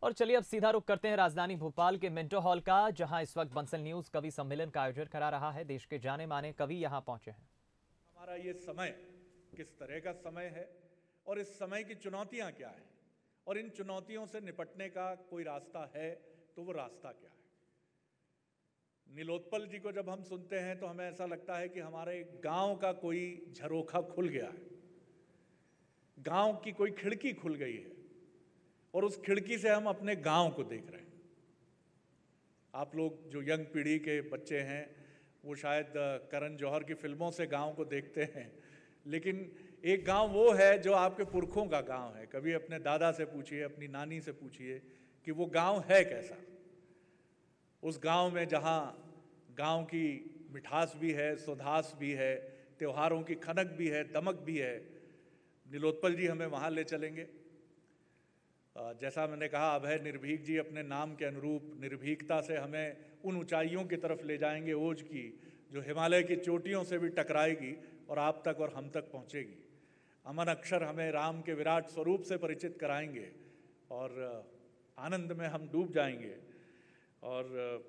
और चलिए अब सीधा रुख करते हैं राजधानी भोपाल के मिंटो हॉल का, जहां इस वक्त बंसल न्यूज कवि सम्मेलन का आयोजन करा रहा है। देश के जाने माने कवि यहां पहुंचे हैं। हमारा ये समय किस तरह का समय है और इस समय की चुनौतियां क्या हैं और इन चुनौतियों से निपटने का कोई रास्ता है तो वो रास्ता क्या है। नीलोत्पल जी को जब हम सुनते हैं तो हमें ऐसा लगता है कि हमारे गांव का कोई झरोखा खुल गया है, गांव की कोई खिड़की खुल गई है और उस खिड़की से हम अपने गांव को देख रहे हैं। आप लोग जो यंग पीढ़ी के बच्चे हैं वो शायद करण जौहर की फिल्मों से गांव को देखते हैं, लेकिन एक गांव वो है जो आपके पुरखों का गांव है। कभी अपने दादा से पूछिए, अपनी नानी से पूछिए कि वो गांव है कैसा। उस गांव में जहां गांव की मिठास भी है, सुधास भी है, त्योहारों की खनक भी है, दमक भी है। नीलोत्पल जी हमें वहां ले चलेंगे। जैसा मैंने कहा, अभय निर्भीक जी अपने नाम के अनुरूप निर्भीकता से हमें उन ऊंचाइयों की तरफ ले जाएंगे, ओज की, जो हिमालय की चोटियों से भी टकराएगी और आप तक और हम तक पहुंचेगी। अमन अक्षर हमें राम के विराट स्वरूप से परिचित कराएंगे और आनंद में हम डूब जाएंगे। और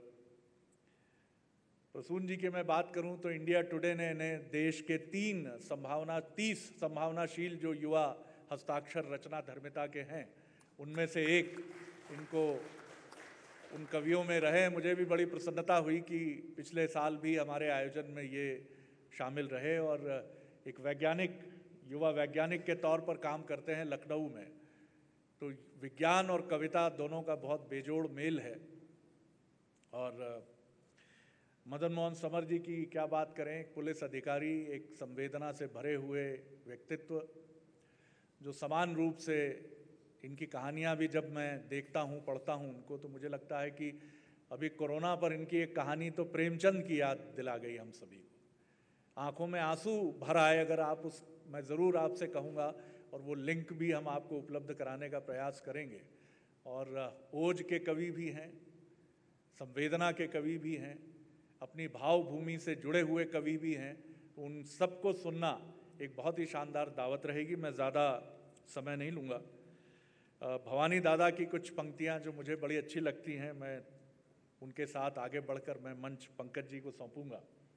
प्रसून जी की मैं बात करूं तो इंडिया टुडे ने इन्हें देश के 30 संभावनाशील जो युवा हस्ताक्षर रचना धर्मिता के हैं उनमें से एक इनको उन कवियों में रहे। मुझे भी बड़ी प्रसन्नता हुई कि पिछले साल भी हमारे आयोजन में ये शामिल रहे और एक वैज्ञानिक, युवा वैज्ञानिक के तौर पर काम करते हैं लखनऊ में। तो विज्ञान और कविता दोनों का बहुत बेजोड़ मेल है। और मदन मोहन समर जी की क्या बात करें, एक पुलिस अधिकारी, एक संवेदना से भरे हुए व्यक्तित्व, जो समान रूप से इनकी कहानियां भी जब मैं देखता हूं, पढ़ता हूं उनको, तो मुझे लगता है कि अभी कोरोना पर इनकी एक कहानी तो प्रेमचंद की याद दिला गई हम सभी को। आंखों में आंसू भर आए अगर आप उस, मैं ज़रूर आपसे कहूँगा और वो लिंक भी हम आपको उपलब्ध कराने का प्रयास करेंगे। और ओज के कवि भी हैं, संवेदना के कवि भी हैं, अपनी भावभूमि से जुड़े हुए कवि भी हैं। उन सबको सुनना एक बहुत ही शानदार दावत रहेगी। मैं ज़्यादा समय नहीं लूँगा। भवानी दादा की कुछ पंक्तियाँ जो मुझे बड़ी अच्छी लगती हैं, मैं उनके साथ आगे बढ़कर मैं मंच पंकज जी को सौंपूंगा।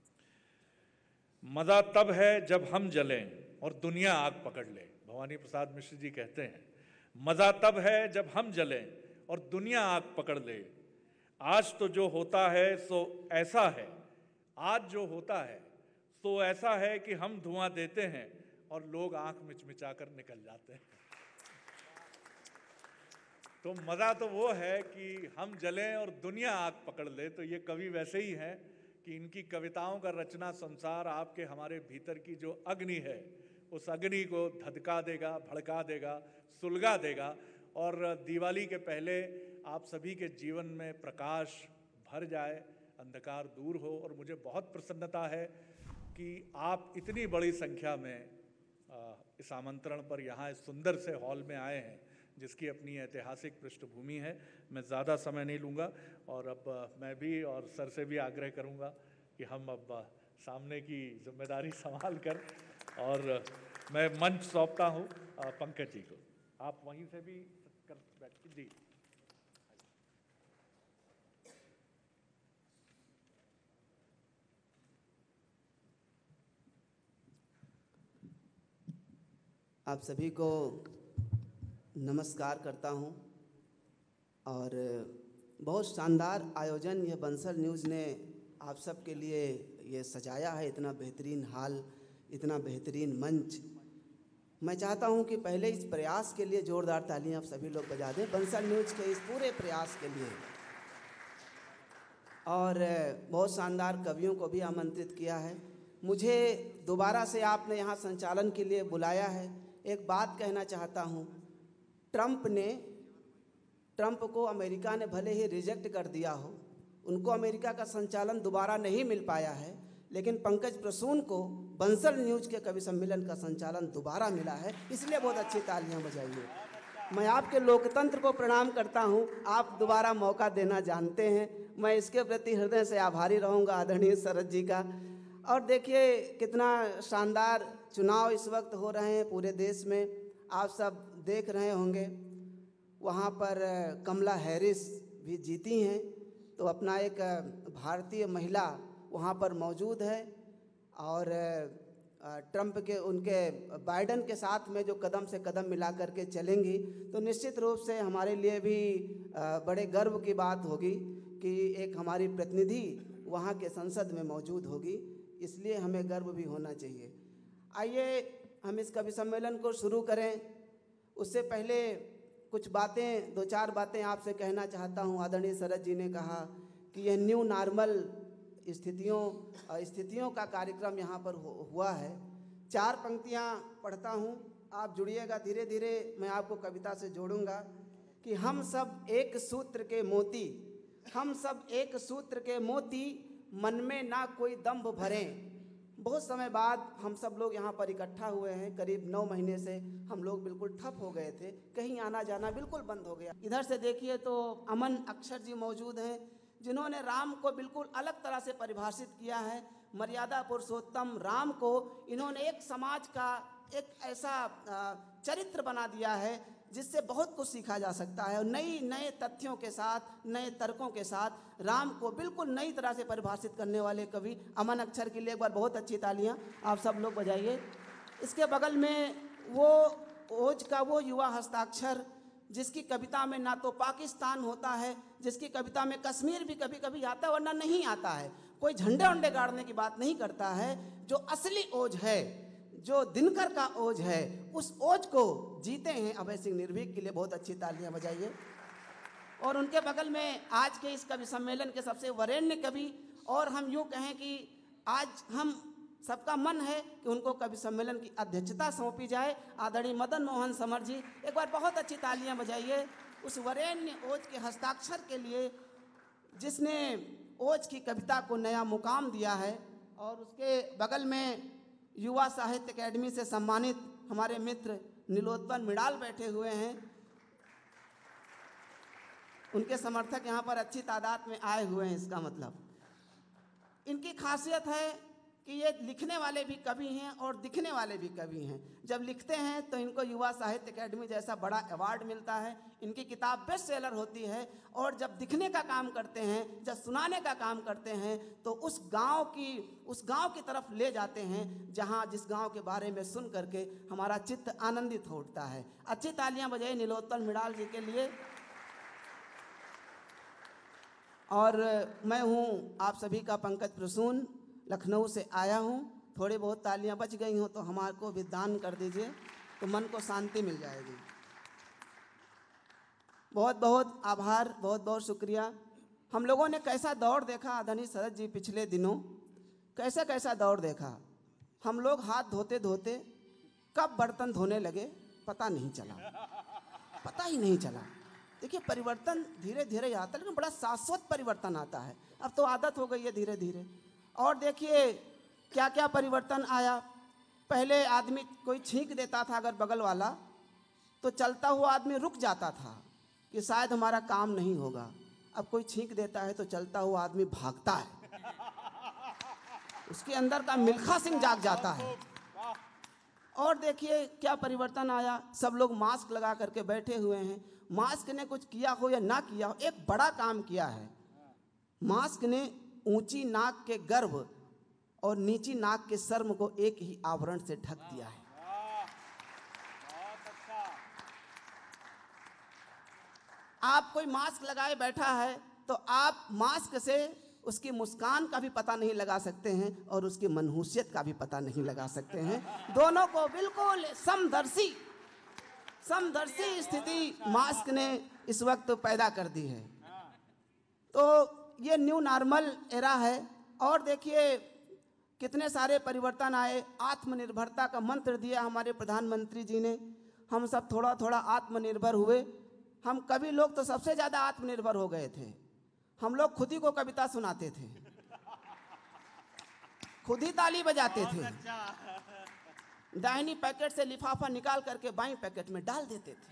मज़ा तब है जब हम जलें और दुनिया आग पकड़ ले। भवानी प्रसाद मिश्र जी कहते हैं, मज़ा तब है जब हम जलें और दुनिया आग पकड़ ले। आज तो जो होता है सो ऐसा है, आज जो होता है सो ऐसा है कि हम धुआं देते हैं और लोग आंख मिचमिचाकर निकल जाते हैं। तो मज़ा तो वो है कि हम जलें और दुनिया आग पकड़ ले। तो ये कवि वैसे ही हैं कि इनकी कविताओं का रचना संसार आपके हमारे भीतर की जो अग्नि है उस अग्नि को धधका देगा, भड़का देगा, सुलगा देगा और दिवाली के पहले आप सभी के जीवन में प्रकाश भर जाए, अंधकार दूर हो। और मुझे बहुत प्रसन्नता है कि आप इतनी बड़ी संख्या में इस आमंत्रण पर यहाँ इस सुंदर से हॉल में आए हैं जिसकी अपनी ऐतिहासिक पृष्ठभूमि है। मैं ज़्यादा समय नहीं लूँगा और अब मैं भी और सर से भी आग्रह करूँगा कि हम अब सामने की जिम्मेदारी संभाल कर, और मैं मंच सौंपता हूँ पंकज जी को। आप वहीं से भी कर बैठ जी। आप सभी को नमस्कार करता हूं और बहुत शानदार आयोजन यह बंसल न्यूज़ ने आप सब के लिए ये सजाया है। इतना बेहतरीन हाल, इतना बेहतरीन मंच। मैं चाहता हूं कि पहले इस प्रयास के लिए ज़ोरदार तालियां आप सभी लोग बजा दें, बंसल न्यूज़ के इस पूरे प्रयास के लिए। और बहुत शानदार कवियों को भी आमंत्रित किया है। मुझे दोबारा से आपने यहाँ संचालन के लिए बुलाया है। एक बात कहना चाहता हूँ, ट्रंप को अमेरिका ने भले ही रिजेक्ट कर दिया हो, उनको अमेरिका का संचालन दोबारा नहीं मिल पाया है, लेकिन पंकज प्रसून को बंसल न्यूज़ के कवि सम्मेलन का संचालन दोबारा मिला है, इसलिए बहुत अच्छी तालियां बजाइए। मैं आपके लोकतंत्र को प्रणाम करता हूं, आप दोबारा मौका देना जानते हैं। मैं इसके प्रति हृदय से आभारी रहूंगा आदरणीय शरद जी का। और देखिए कितना शानदार चुनाव इस वक्त हो रहे हैं पूरे देश में, आप सब देख रहे होंगे। वहाँ पर कमला हैरिस भी जीती हैं, तो अपना एक भारतीय महिला वहाँ पर मौजूद है। और ट्रंप के उनके बाइडन के साथ में जो कदम से कदम मिला करके चलेंगी, तो निश्चित रूप से हमारे लिए भी बड़े गर्व की बात होगी कि एक हमारी प्रतिनिधि वहाँ के संसद में मौजूद होगी, इसलिए हमें गर्व भी होना चाहिए। आइए हम इस कवि सम्मेलन को शुरू करें। उससे पहले कुछ बातें, दो चार बातें आपसे कहना चाहता हूँ। आदरणीय शरद जी ने कहा कि यह न्यू नॉर्मल स्थितियों का कार्यक्रम यहाँ पर हुआ है। 4 पंक्तियाँ पढ़ता हूँ, आप जुड़िएगा। धीरे धीरे मैं आपको कविता से जोड़ूंगा कि हम सब एक सूत्र के मोती, हम सब एक सूत्र के मोती, मन में ना कोई दंभ भरें। बहुत समय बाद हम सब लोग यहाँ पर इकट्ठा हुए हैं। करीब 9 महीने से हम लोग बिल्कुल ठप हो गए थे, कहीं आना जाना बिल्कुल बंद हो गया। इधर से देखिए तो अमन अक्षर जी मौजूद हैं, जिन्होंने राम को बिल्कुल अलग तरह से परिभाषित किया है। मर्यादा पुरुषोत्तम राम को इन्होंने एक समाज का एक ऐसा चरित्र बना दिया है जिससे बहुत कुछ सीखा जा सकता है। और नए तथ्यों के साथ, नए तर्कों के साथ राम को बिल्कुल नई तरह से परिभाषित करने वाले कवि अमन अक्षर के लिए एक बार बहुत अच्छी तालियां आप सब लोग बजाइए। इसके बगल में वो ओज का वो युवा हस्ताक्षर जिसकी कविता में ना तो पाकिस्तान होता है, जिसकी कविता में कश्मीर भी कभी कभी आता है वरना नहीं आता है, कोई झंडे वंडे गाड़ने की बात नहीं करता है। जो असली ओज है, जो दिनकर का ओज है, उस ओज को जीते हैं अभय सिंह निर्भीक के लिए बहुत अच्छी तालियां बजाइए। और उनके बगल में आज के इस कवि सम्मेलन के सबसे वरेण्य कवि, और हम यूँ कहें कि आज हम सबका मन है कि उनको कवि सम्मेलन की अध्यक्षता सौंपी जाए, आदरणीय मदन मोहन समर जी। एक बार बहुत अच्छी तालियां बजाइए उस वरेण्य ओज के हस्ताक्षर के लिए जिसने ओज की कविता को नया मुकाम दिया है। और उसके बगल में युवा साहित्य अकेडमी से सम्मानित हमारे मित्र नीलोत्पल मिड़ाल बैठे हुए हैं। उनके समर्थक यहाँ पर अच्छी तादाद में आए हुए हैं। इसका मतलब इनकी खासियत है कि ये लिखने वाले भी कवि हैं और दिखने वाले भी कवि हैं। जब लिखते हैं तो इनको युवा साहित्य अकेडमी जैसा बड़ा अवार्ड मिलता है, इनकी किताब बेस्ट सेलर होती है। और जब दिखने का काम करते हैं, जब सुनाने का काम करते हैं, तो उस गांव की तरफ ले जाते हैं जिस गांव के बारे में सुन करके हमारा चित्त आनंदित हो उठता है। अच्छी तालियां बजाइए नीलोत्पल मिड़ाल जी के लिए। और मैं हूँ आप सभी का पंकज प्रसून, लखनऊ से आया हूँ। थोड़ी बहुत तालियां बच गई हों तो हमारे को भी दान कर दीजिए, तो मन को शांति मिल जाएगी। बहुत बहुत आभार, बहुत बहुत शुक्रिया। हम लोगों ने कैसा दौर देखा आदरणीय शरद जी पिछले दिनों, कैसा दौर देखा। हम लोग हाथ धोते धोते कब बर्तन धोने लगे पता नहीं चला, पता ही नहीं चला। देखिए परिवर्तन धीरे धीरे आता है, लेकिन बड़ा शाश्वत परिवर्तन आता है। अब तो आदत हो गई है धीरे धीरे। और देखिए क्या क्या परिवर्तन आया। पहले आदमी कोई छींक देता था अगर बगल वाला, तो चलता हुआ आदमी रुक जाता था कि शायद हमारा काम नहीं होगा। अब कोई छींक देता है तो चलता हुआ आदमी भागता है, उसके अंदर का मिल्खा सिंह जाग जाता है। और देखिए क्या परिवर्तन आया। सब लोग मास्क लगा करके बैठे हुए हैं। मास्क ने कुछ किया हो या ना किया हो, एक बड़ा काम किया है। मास्क ने ऊंची नाक के गर्भ और नीची नाक के शर्म को एक ही आवरण से ढक दिया है। आप कोई मास्क लगाए बैठा है तो आप मास्क से उसकी मुस्कान का भी पता नहीं लगा सकते हैं और उसकी मनहूसियत का भी पता नहीं लगा सकते हैं। दोनों को बिल्कुल समदर्शी स्थिति मास्क ने इस वक्त पैदा कर दी है। तो ये न्यू नॉर्मल एरा है। और देखिए कितने सारे परिवर्तन आए। आत्मनिर्भरता का मंत्र दिया हमारे प्रधानमंत्री जी ने। हम सब थोड़ा थोड़ा आत्मनिर्भर हुए। हम कवि लोग तो सबसे ज़्यादा आत्मनिर्भर हो गए थे। हम लोग खुद ही को कविता सुनाते थे, खुद ही ताली बजाते थे, दाहिनी पैकेट से लिफाफा निकाल करके बाईं पैकेट में डाल देते थे।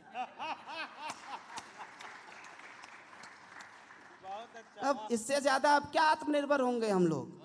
अब इससे ज्यादा अब क्या आत्मनिर्भर होंगे हम लोग।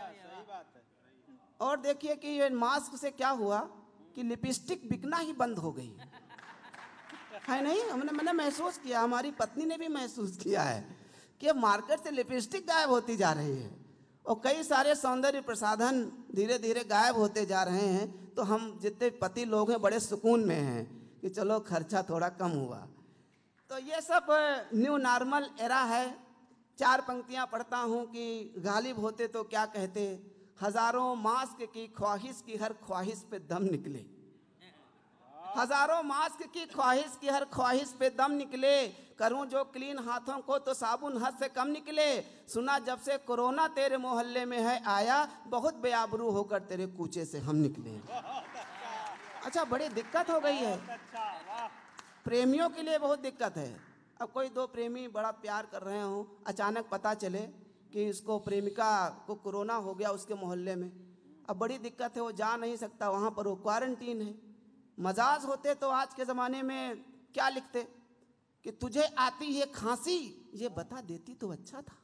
और देखिए कि ये मास्क से क्या हुआ कि लिपस्टिक बिकना ही बंद हो गई। है नहीं, मैंने महसूस किया, हमारी पत्नी ने भी महसूस किया है कि अब मार्केट से लिपस्टिक गायब होती जा रही है और कई सारे सौंदर्य प्रसाधन धीरे धीरे गायब होते जा रहे हैं। तो हम जितने पति लोग हैं बड़े सुकून में हैं कि चलो खर्चा थोड़ा कम हुआ। तो ये सब न्यू नॉर्मल एरा है। 4 पंक्तियां पढ़ता हूँ कि गालिब होते तो क्या कहते, हजारों मास्क की ख्वाहिश की हर ख्वाहिश पे दम निकले, हजारों मास्क की ख्वाहिश की हर ख्वाहिश पे दम निकले, करूं जो क्लीन हाथों को तो साबुन हद से कम निकले, सुना जब से कोरोना तेरे मोहल्ले में है आया, बहुत बेआबरू होकर तेरे कूचे से हम निकले। अच्छा, बड़ी दिक्कत हो गई है, प्रेमियों के लिए बहुत दिक्कत है। अब कोई 2 प्रेमी बड़ा प्यार कर रहे हो, अचानक पता चले कि इसको प्रेमिका को कोरोना हो गया उसके मोहल्ले में, अब बड़ी दिक्कत है, वो जा नहीं सकता, वहाँ पर वो क्वारंटीन है। मजाज होते तो आज के ज़माने में क्या लिखते कि तुझे आती है खांसी, ये बता देती तो अच्छा था,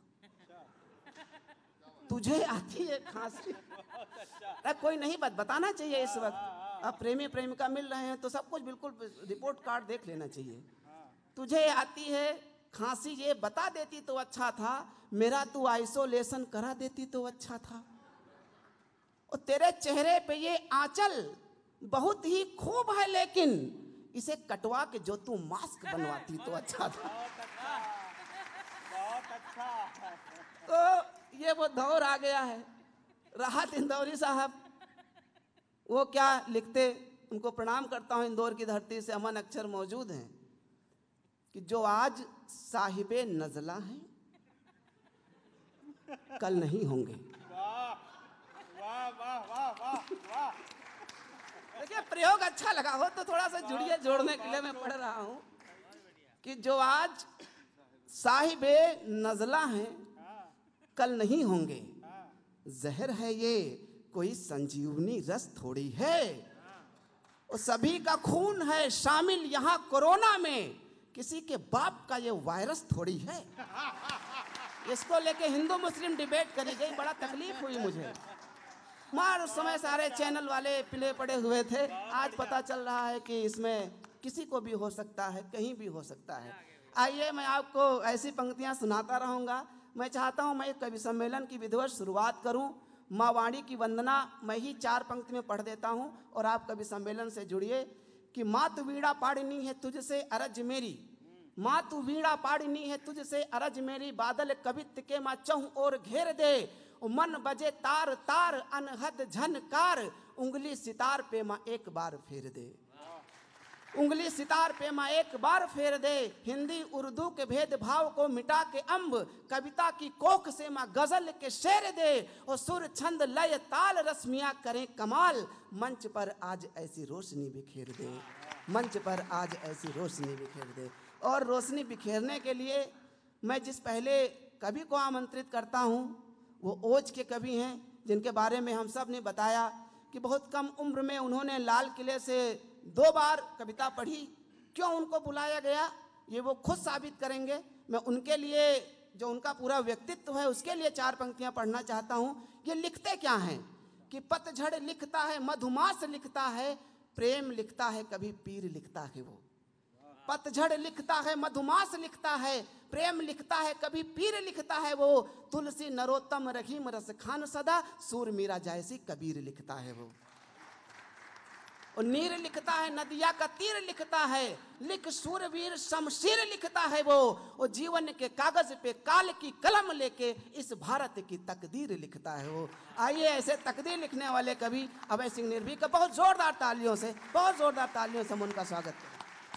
तुझे आती है खांसी। कोई नहीं बताना चाहिए इस वक्त। अब प्रेमी प्रेमिका मिल रहे हैं तो सब कुछ बिल्कुल रिपोर्ट कार्ड देख लेना चाहिए। तुझे आती है खांसी, ये बता देती तो अच्छा था, मेरा तू आइसोलेशन करा देती तो अच्छा था, और तेरे चेहरे पे ये आंचल बहुत ही खूब है, लेकिन इसे कटवा के जो तू मास्क बनवाती तो अच्छा था। बहुत अच्छा। तो ये वो दौर आ गया है। राहत इंदौरी साहब वो क्या लिखते, उनको प्रणाम करता हूँ, इंदौर की धरती से अमन अक्षर मौजूद हैं कि जो आज साहिबे नज़ला हैं कल नहीं होंगे। वाह वाह वाह वाह वाह वाह। देखिए, प्रयोग अच्छा लगा हो तो थोड़ा सा जुड़िए, जोड़ने के लिए मैं पढ़ रहा हूं कि जो आज साहिबे नज़ला हैं कल नहीं होंगे, जहर है ये कोई संजीवनी रस थोड़ी है, और सभी का खून है शामिल यहाँ कोरोना में, किसी के बाप का ये वायरस थोड़ी है। इसको लेके हिंदू मुस्लिम डिबेट करी गई, बड़ा तकलीफ हुई मुझे। मार उस समय सारे चैनल वाले पिले पड़े हुए थे, आज पता चल रहा है कि इसमें किसी को भी हो सकता है, कहीं भी हो सकता है। आइए, मैं आपको ऐसी पंक्तियां सुनाता रहूँगा। मैं चाहता हूँ मैं कवि सम्मेलन की विधिवत शुरुआत करूँ। माँ वाणी की वंदना मैं ही 4 पंक्ति में पढ़ देता हूँ और आप कवि सम्मेलन से जुड़िए कि माँ तू वीणा पाड़नी है तुझसे अरज मेरी, माँ तू वीणा पाड़नी है तुझसे अरज मेरी, बादल कवित्त के माँ चहु और घेर दे, मन बजे तार तार अनहद झनकार, उंगली सितार पे माँ एक बार फेर दे, उंगली सितार पे माँ एक बार फेर दे, हिंदी उर्दू के भेदभाव को मिटा के अम्ब, कविता की कोख से माँ गजल के शेर दे, और सुर छंद लय ताल रस्मियाँ करें कमाल, मंच पर आज ऐसी रोशनी बिखेर दे, मंच पर आज ऐसी रोशनी बिखेर दे। और रोशनी बिखेरने के लिए मैं जिस पहले कवि को आमंत्रित करता हूँ वो ओज के कवि हैं, जिनके बारे में हम सब ने बताया कि बहुत कम उम्र में उन्होंने लाल किले से 2 बार कविता पढ़ी। क्यों उनको बुलाया गया ये वो खुद साबित करेंगे। मैं उनके लिए, जो उनका पूरा व्यक्तित्व है, उसके लिए 4 पंक्तियां पढ़ना चाहता हूँ। ये लिखते क्या हैं कि पतझड़ लिखता है, मधुमास लिखता है, प्रेम लिखता है, कभी पीर लिखता है वो, पतझड़ लिखता है, मधुमास लिखता है, प्रेम लिखता है, कभी पीर लिखता है वो, तुलसी नरोत्तम रहीम रस खान सदा, सूर मीरा जैसी कबीर लिखता है वो, और नीर लिखता है, नदिया का तीर लिखता है, लिख सूरवीर शमशीर लिखता है वो, और जीवन के कागज पे काल की कलम लेके इस भारत की तकदीर लिखता है वो। आइए, ऐसे तकदीर लिखने वाले कवि अभय सिंह निर्भीक का बहुत जोरदार तालियों से हम उनका स्वागत करें।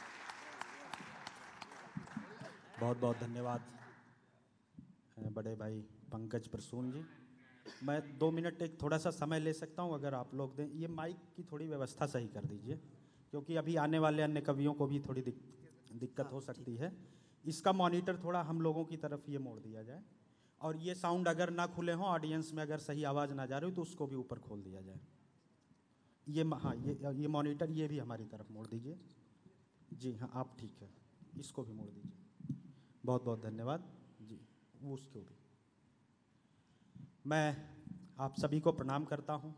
बहुत बहुत धन्यवाद बड़े भाई पंकज प्रसून जी। मैं 2 मिनट एक थोड़ा सा समय ले सकता हूं अगर आप लोग दें। ये माइक की थोड़ी व्यवस्था सही कर दीजिए, क्योंकि अभी आने वाले अन्य कवियों को भी थोड़ी दिक्कत हो सकती है। इसका मॉनिटर थोड़ा हम लोगों की तरफ ये मोड़ दिया जाए, और ये साउंड अगर ना खुले हों, ऑडियंस में अगर सही आवाज़ ना जा रही हो तो उसको भी ऊपर खोल दिया जाए। ये मॉनिटर ये भी हमारी तरफ मोड़ दीजिए। जी हाँ, आप ठीक है, इसको भी मोड़ दीजिए। बहुत बहुत धन्यवाद जी। वो उसको भी मैं आप सभी को प्रणाम करता हूँ,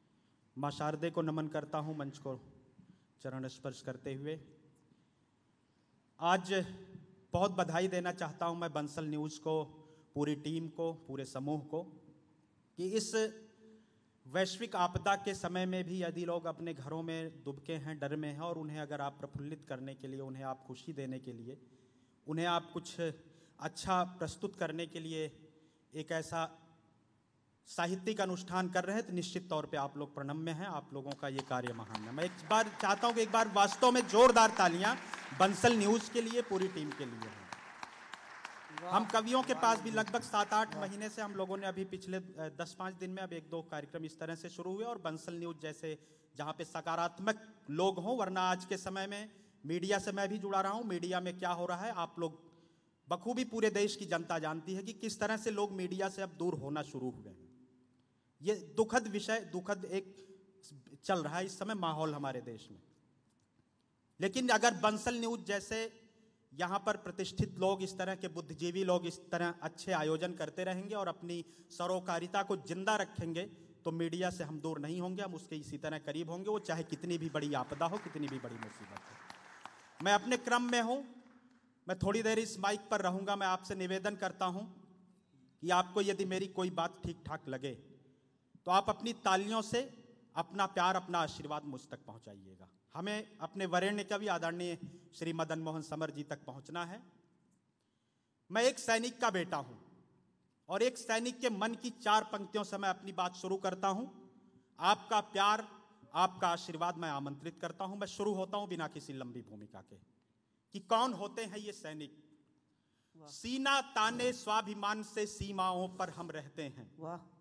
माँ शारदे को नमन करता हूँ, मंच को चरण स्पर्श करते हुए। आज बहुत बधाई देना चाहता हूं मैं बंसल न्यूज़ को, पूरी टीम को, पूरे समूह को, कि इस वैश्विक आपदा के समय में भी यदि लोग अपने घरों में दुबके हैं, डर में हैं, और उन्हें अगर आप प्रफुल्लित करने के लिए, उन्हें आप खुशी देने के लिए, उन्हें आप कुछ अच्छा प्रस्तुत करने के लिए एक ऐसा साहित्यिक अनुष्ठान कर रहे हैं, तो निश्चित तौर पे आप लोग प्रणम्य हैं। आप लोगों का ये कार्य महान है। मैं एक बार चाहता हूं कि एक बार वास्तव में जोरदार तालियां बंसल न्यूज़ के लिए, पूरी टीम के लिए हैं। हम कवियों के पास भी लगभग 7-8 महीने से हम लोगों ने अभी पिछले 10-5 दिन में अब 1-2 कार्यक्रम इस तरह से शुरू हुए, और बंसल न्यूज़ जैसे जहां पे सकारात्मक लोग हों, वरना आज के समय में मीडिया से मैं भी जुड़ा रहा हूं, मीडिया में क्या हो रहा है आप लोग बखूबी पूरे देश की जनता जानती है कि किस तरह से लोग मीडिया से अब दूर होना शुरू हुए हैं। ये दुखद विषय, दुखद एक चल रहा है इस समय माहौल हमारे देश में। लेकिन अगर बंसल न्यूज़ जैसे यहाँ पर प्रतिष्ठित लोग, इस तरह के बुद्धिजीवी लोग इस तरह अच्छे आयोजन करते रहेंगे और अपनी सरोकारिता को जिंदा रखेंगे, तो मीडिया से हम दूर नहीं होंगे, हम उसके इसी तरह करीब होंगे, वो चाहे कितनी भी बड़ी आपदा हो, कितनी भी बड़ी मुसीबत हो। मैं अपने क्रम में हूँ, मैं थोड़ी देर इस माइक पर रहूँगा। मैं आपसे निवेदन करता हूँ कि आपको यदि मेरी कोई बात ठीक ठाक लगे तो आप अपनी तालियों से अपना प्यार, अपना आशीर्वाद मुझ तक पहुँचाइएगा। हमें अपने वरेण्य कवि आदरणीय श्री मदन मोहन समर जी तक पहुंचना है। मैं एक सैनिक का बेटा हूं और एक सैनिक के मन की 4 पंक्तियों से मैं अपनी बात शुरू करता हूं। आपका प्यार, आपका आशीर्वाद मैं आमंत्रित करता हूं। मैं शुरू होता हूं बिना किसी लंबी भूमिका के कि कौन होते हैं ये सैनिक। सीना ताने स्वाभिमान से सीमाओं पर हम रहते हैं।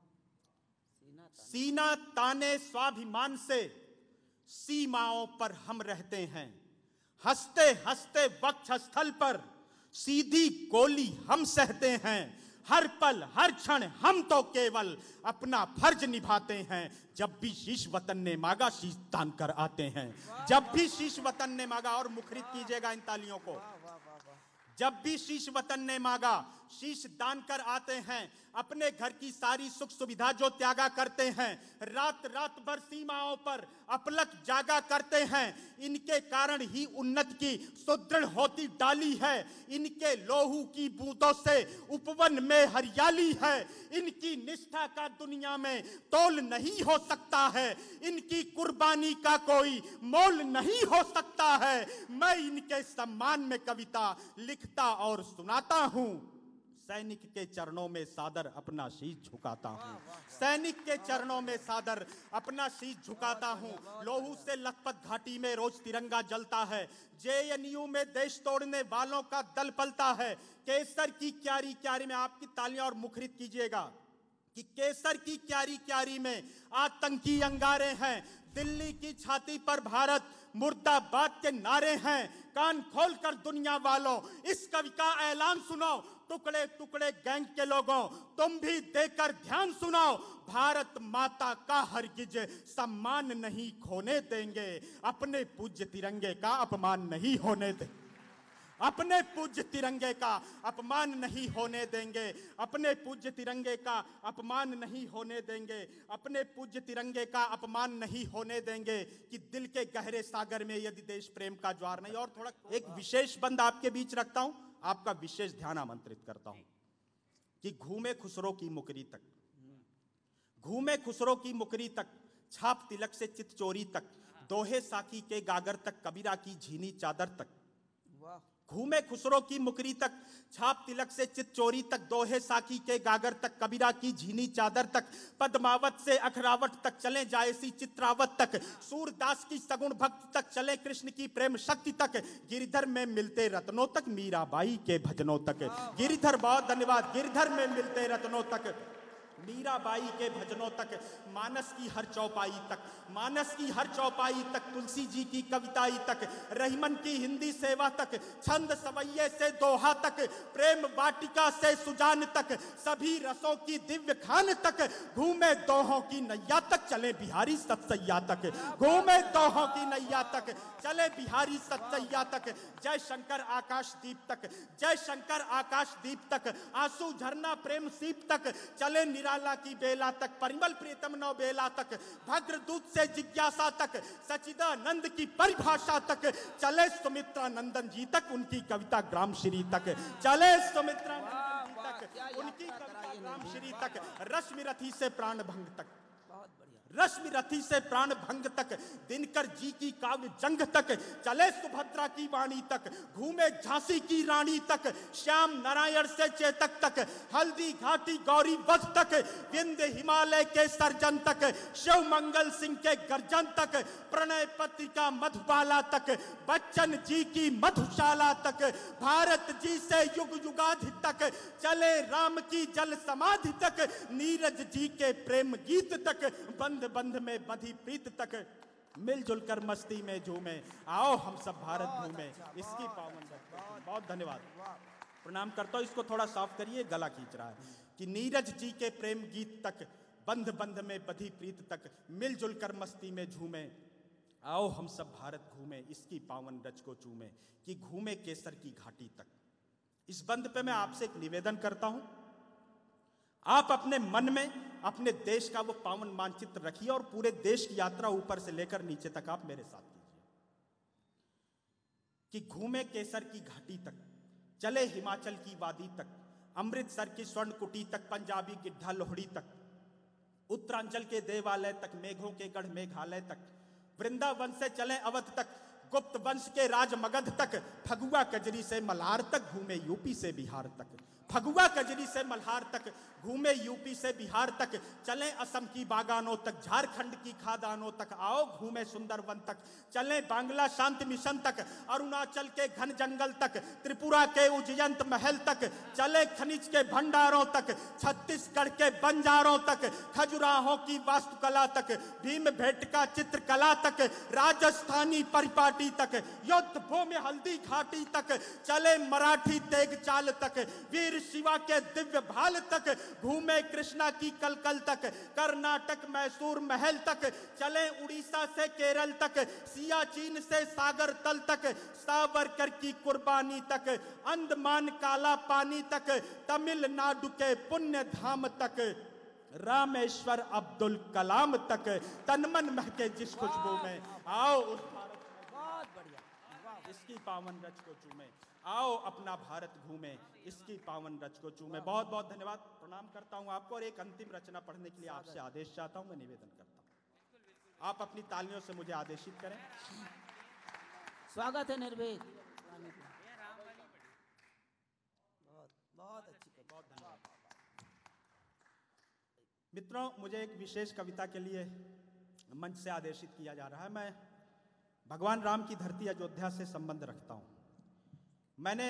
सीना ताने स्वाभिमान से सीमाओं पर हम रहते हैं। हंसते हंसते वक्षस्थल पर सीधी गोली हम सहते हैं। हर पल हर क्षण हम तो केवल अपना फर्ज निभाते हैं। जब भी शीश वतन ने मांगा शीश तान कर आते हैं। जब भी शीश वतन ने मांगा, और मुखरित कीजिएगा इन तालियों को, जब भी शीश वतन ने मांगा शीश दान कर आते हैं। अपने घर की सारी सुख सुविधा जो त्यागा करते हैं, रात रात भर सीमाओं पर अपलक जागा करते हैं। इनके कारण ही उन्नत की सुदृढ़ होती डाली है। इनके लोहू की बूंदों से उपवन में हरियाली है। इनकी निष्ठा का दुनिया में तोल नहीं हो सकता है। इनकी कुर्बानी का कोई मोल नहीं हो सकता है। मैं इनके सम्मान में कविता लिखता और सुनाता हूं। सैनिक के चरणों में सादर अपना शीश झुकाता हूं। सैनिक के चरणों में सादर अपना शीश झुकाता हूं। लोहू से लखपत घाटी में रोज तिरंगा जलता है। जेएनयू में देश तोड़ने वालों का दल पलता है। केसर की क्यारी क्यारी में, आपकी तालियां और मुखरित कीजिएगा कि केसर की क्यारी क्यारी में आतंकी अंगारे हैं। दिल्ली की छाती पर भारत मुर्दाबाद के नारे हैं। कान खोलकर दुनिया वालों इस कवि का ऐलान सुनो। टुकड़े टुकड़े गैंग के लोगों तुम भी देकर ध्यान सुनो। भारत माता का हरगिज सम्मान नहीं खोने देंगे। अपने पूज्य तिरंगे का अपमान नहीं होने देंगे। अपने पूज्य तिरंगे का अपमान नहीं होने देंगे। अपने पूज्य तिरंगे का अपमान नहीं होने देंगे। अपने पूज्य तिरंगे का अपमान नहीं होने देंगे। कि दिल के गहरे सागर में यदि देश प्रेम का ज्वार नहीं। और थोड़ा एक विशेष बंद आपके बीच रखता हूं, आपका विशेष ध्यान आमंत्रित करता हूं कि घूमे खुसरो की मुकरी तक, घूमे खुसरो की मुकरी तक, छाप तिलक से चित चोरी तक, दोहे साकी के गागर तक, कबीरा की झीनी चादर तक। घूमे खुसरो की मुकरी तक, छाप तिलक से चित चोरी तक, दोहे साकी के गागर तक, कबीरा की झीनी चादर तक, पद्मावत से अखरावट तक चले जायसी चित्रावत तक, सूरदास की सगुण भक्ति तक चले कृष्ण की प्रेम शक्ति तक, गिरिधर में मिलते रत्नों तक, मीराबाई के भजनों तक। गिरिधर, बहुत धन्यवाद। गिरिधर में मिलते रत्नों तक, मीराबाई के भजनों तक, मानस की हर चौपाई तक, मानस की हर चौपाई तक, तुलसी जी की कविताई तक, रहीमन की हिंदी सेवा तक, छंद सवैये से दोहा तक, प्रेम वाटिका से सुजान तक, सभी रसों की दिव्य खान तक, घूमे दोहों की नैया तक, चले बिहारी सतसैया तक, घूमे दोहों की नैया तक, चले बिहारी सतसैया तक। जय शंकर आकाशदीप तक, जय शंकर आकाशदीप तक, आंसू झरना प्रेम सीप तक, चले निराला की बेला तक, परिमल प्रीतम नौ बेला तक, भद्रदूत से जिज्ञासा तक, सच्चिदानंद की परिभाषा तक, चले सुमित्रा नंदन जी तक, उनकी कविता ग्राम श्री तक, चले सुमित्रा नंदन जी तक, उनकी कविता ग्राम श्री तक, रश्मि रथी से प्राण भंग तक, रश्मि रथी से प्राण भंग तक, दिनकर जी की काव्य जंग तक, चले सुभद्रा की वाणी तक, घूमे झांसी की रानी तक, श्याम नारायण से चेतक तक, हल्दी घाटी गौरी वध तक, विंध्य हिमालय के सर्जन तक, शिव मंगल सिंह के गर्जन तक, प्रणय पत्रिका मधुबाला तक, बच्चन जी की मधुशाला तक, भारत जी से युग युगाधि तक, चले राम की जल समाधि तक, नीरज जी के प्रेम गीत तक, बंध बंध में बंधी प्रीत तक, मिलजुल कर मस्ती में झूमे, आओ हम सब भारत घूमे, इसकी पावन रख। बहुत धन्यवाद, प्रणाम करता हूं। इसको थोड़ा साफ करिए, गला खींच रहा है। कि नीरज जी के प्रेम गीत तक, बंध बंध में बंधी प्रीत तक, मिलजुल कर मस्ती में झूमे, आओ हम सब भारत घूमे, इसकी पावन रज को चूमे, कि घूमे केसर की घाटी तक। इस बंद पे मैं आपसे एक निवेदन करता हूं, आप अपने मन में अपने देश का वो पावन मानचित्र रखिए और पूरे देश की यात्रा ऊपर से लेकर नीचे तक आप मेरे साथ कीजिए। कि घूमे केसर की घाटी तक, चले हिमाचल की वादी तक, अमृतसर की स्वर्ण कुटी तक, पंजाबी गिड्ढा लोहड़ी तक, उत्तरांचल के देवालय तक, मेघों के गढ़ मेघालय तक, वृंदावन से चले अवध तक, गुप्त वंश के राज मगध तक, फगुआ कजरी से मल्हार तक, घूमे यूपी से बिहार तक, फगुआ कजरी से मल्हार तक, घूमे यूपी से बिहार तक, चलें असम की बागानों तक, झारखंड की खादानों तक, आओ घूमे सुंदरवन तक, चलें बांग्ला शांति मिशन तक, अरुणाचल के घन जंगल तक, त्रिपुरा के उज्जयंत महल तक, चले खनिज के भंडारों तक, छत्तीसगढ़ के बंजारों तक, खजुराहों की वास्तुकला तक, भीम भेटका चित्रकला तक, राजस्थानी परिपाटी तक, युद्ध भूमि हल्दी घाटी तक, चले मराठी तेग चाल तक, वीर शिवा के दिव्य भाल तक, घूमे कृष्णा की कलकल तक, कर्नाटक मैसूर महल तक, चले उड़ीसा से केरल तक, सियाचिन से सागर तल तक, सावरकर की कुर्बानी तक, अंडमान काला पानी तक, तमिलनाडु के पुण्य धाम तक, रामेश्वर अब्दुल कलाम तक, तनमन महके जिस खुशबू में, आओ उस भारत इसकी पावन रज को चूमे, आओ अपना भारत घूमे, इसकी पावन रज को चूमे। बहुत बहुत धन्यवाद, प्रणाम करता हूं आपको। और एक अंतिम रचना पढ़ने के लिए आपसे आदेश चाहता हूं, मैं निवेदन करता हूं, आप अपनी तालियों से मुझे आदेशित करें। स्वागत है निर्भीक। बहुत अच्छी, बहुत धन्यवाद। मित्रों, मुझे एक विशेष कविता के लिए मंच से आदेशित किया जा रहा है। मैं भगवान राम की धरती अयोध्या से संबंध रखता हूं। मैंने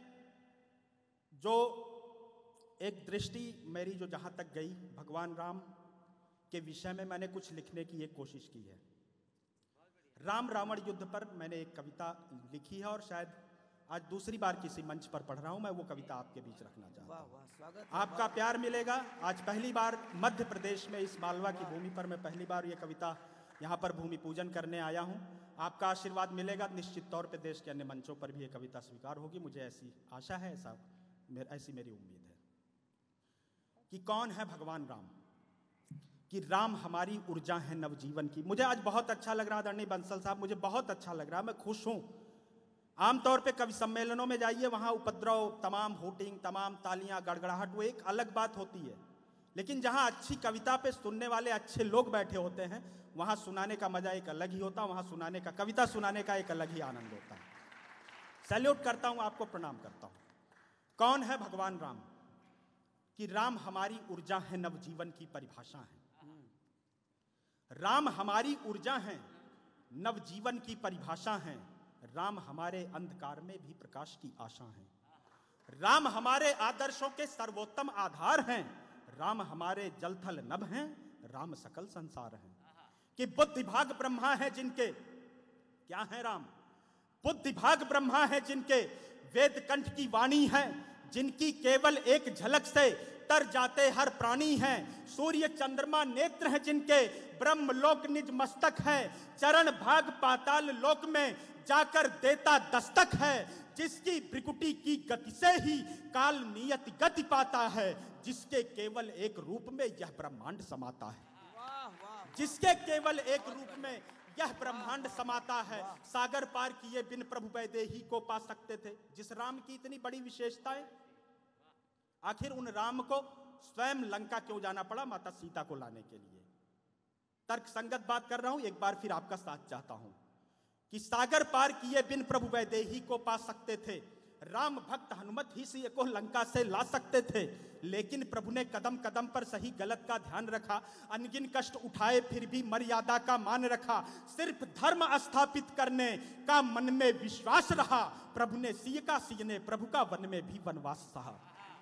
जो एक दृष्टि मेरी जो जहां तक गई, भगवान राम के विषय में मैंने कुछ लिखने की एक कोशिश की है। राम रावण युद्ध पर मैंने एक कविता लिखी है और शायद आज दूसरी बार किसी मंच पर पढ़ रहा हूं। मैं वो कविता आपके बीच रखना चाहता हूं। आपका प्यार मिलेगा। आज पहली बार मध्य प्रदेश में इस मालवा की भूमि पर मैं पहली बार ये कविता यहाँ पर भूमि पूजन करने आया हूँ। आपका आशीर्वाद मिलेगा, निश्चित तौर पे देश के अन्य मंचों पर भी ये कविता स्वीकार होगी, मुझे ऐसी आशा है, ऐसी मेरी उम्मीद है। कि कौन है भगवान राम, कि राम हमारी ऊर्जा है नवजीवन की। मुझे आज बहुत अच्छा लग रहा है आदरणीय बंसल साहब, मुझे बहुत अच्छा लग रहा है, मैं खुश हूँ। आमतौर पे कवि सम्मेलनों में जाइए, वहाँ उपद्रव, तमाम होटिंग, तमाम तालियां, गड़गड़ाहट, वो एक अलग बात होती है। लेकिन जहाँ अच्छी कविता पे सुनने वाले अच्छे लोग बैठे होते हैं, वहाँ सुनाने का मजा एक अलग ही होता है, वहाँ सुनाने का, कविता सुनाने का एक अलग ही आनंद होता है। सैल्यूट करता हूँ आपको, प्रणाम करता हूँ। कौन है भगवान राम, कि राम हमारी ऊर्जा है नवजीवन की परिभाषा है। राम हमारी ऊर्जा है नवजीवन की परिभाषा है। राम हमारे अंधकार में भी प्रकाश की आशा है। राम हमारे आदर्शों के सर्वोत्तम आधार हैं। राम हमारे जलथल नभ हैं, राम सकल संसार हैं। कि बुद्धि भाग ब्रह्मा है जिनके, क्या है राम, बुद्धि भाग ब्रह्मा है जिनके, वेद कंठ की वाणी है जिनकी, केवल एक झलक से तर जाते हर प्राणी हैं। सूर्य चंद्रमा नेत्र हैं जिनके, ब्रह्म लोक निज मस्तक है। चरण भाग पाताल लोक में जाकर देता दस्तक है। जिसकी भ्रिकुटी की गति से ही काल नियत गति पाता है, जिसके केवल एक रूप में यह ब्रह्मांड समाता है, जिसके केवल एक रूप में यह ब्रह्मांड समाता है। सागर पार किए बिन प्रभु वैदेही को पा सकते थे। जिस राम की इतनी बड़ी विशेषताएं, आखिर उन राम को स्वयं लंका क्यों जाना पड़ा माता सीता को लाने के लिए? तर्क संगत बात कर रहा हूं, एक बार फिर आपका साथ चाहता हूं कि सागर पार किए बिन प्रभु वैदेही को पा सकते थे, राम भक्त हनुमत ही से को लंका से ला सकते थे, लेकिन प्रभु ने कदम कदम पर सही गलत का ध्यान रखा, अनगिन कष्ट उठाए फिर भी मर्यादा का मान रखा, सिर्फ धर्म स्थापित करने का मन में विश्वास रहा। प्रभु ने सिय का सिय ने प्रभु का वन में भी वनवास सहा,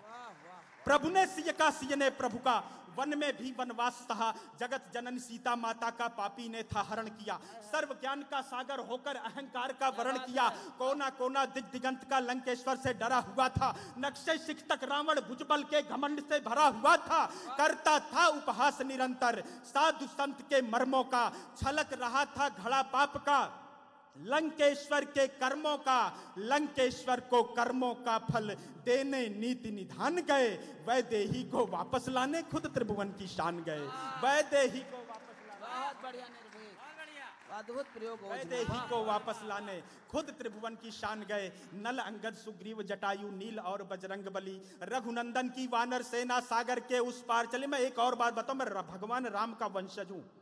प्रभु ने सिय का सिय ने प्रभु का वन में भी वनवास सहा। जगत जनन सीता माता का पापी ने था हरण किया, सर्व ज्ञान का सागर होकर अहंकार का वरण किया, कोना कोना दिग्दिगंत का लंकेश्वर से डरा हुआ था, नक्शे सिख तक रावण भुजबल के घमंड से भरा हुआ था, करता था उपहास निरंतर साधु संत के मर्मों का, छलक रहा था घड़ा पाप का लंकेश्वर के कर्मों का, लंकेश्वर को कर्मों का फल देने नीति निधान गए, वैदेही को वापस लाने खुद त्रिभुवन की शान गए, वैदेही को वापस लाने, बहुत बढ़िया निर्भीक अद्भुत प्रयोग, वैदेही को वापस लाने खुद त्रिभुवन की शान गए। नल अंगद सुग्रीव जटायु नील और बजरंग बली, रघुनंदन की वानर सेना सागर के उस पार चले। मैं एक और बात बताऊं, मैं भगवान राम का वंशज हूं,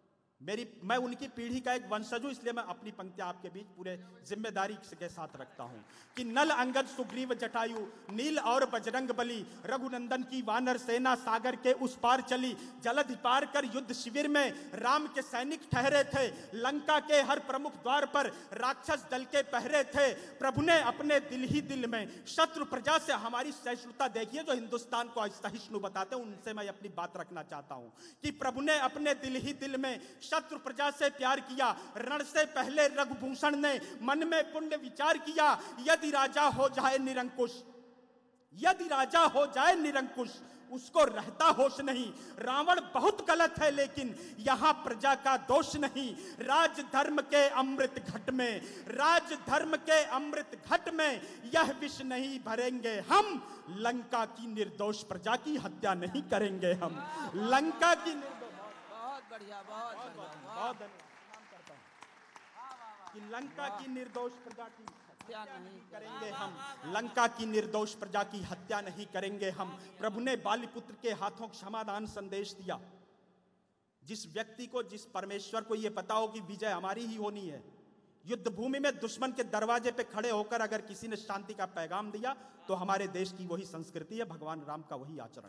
मैं उनकी पीढ़ी का एक वंशज हूं, इसलिए मैं अपनी पंक्तियां आपके बीच पूरे जिम्मेदारी के साथ रखता हूं कि नल अंगद सुग्रीव जटायु नील और बजरंग बली, रघुनंदन की वानर सेना सागर के उस पार चली, जलधि पार कर युद्ध शिविर में राम के सैनिक ठहरे थे, लंका के हर प्रमुख द्वार पर राक्षस दल के पहरे थे। प्रभु ने अपने दिल ही दिल में शत्रु प्रजा से, हमारी सहिष्णुता देखिए जो हिंदुस्तान को असहिष्णु बताते हैं, उनसे मैं अपनी बात रखना चाहता हूं कि प्रभु ने अपने दिल ही दिल में शत्रु प्रजा से प्यार किया। रण से पहले रघुभूषण ने मन में पुण्य विचार किया, यदि राजा हो जाए निरंकुश, यदि राजा हो जाए निरंकुश, उसको रहता होश नहीं। रावण बहुत गलत है लेकिन यहां प्रजा का दोष नहीं। राज धर्म के अमृत घट में, राज धर्म के अमृत घट में यह विष नहीं भरेंगे हम, लंका की निर्दोष प्रजा की हत्या नहीं करेंगे हम, लंका की बढ़िया, बहुत धन्यवाद करता हूं कि लंका की निर्दोष प्रजा की हत्या नहीं करेंगे हम, लंका की निर्दोष प्रजा की हत्या नहीं करेंगे हम। प्रभु ने बालीपुत्र के हाथों क्षमादान संदेश दिया। जिस व्यक्ति को, जिस परमेश्वर को यह पता हो कि विजय हमारी ही होनी है, युद्ध भूमि में दुश्मन के दरवाजे पे खड़े होकर अगर किसी ने शांति का पैगाम दिया तो हमारे देश की वही संस्कृति है, भगवान राम का वही आचरण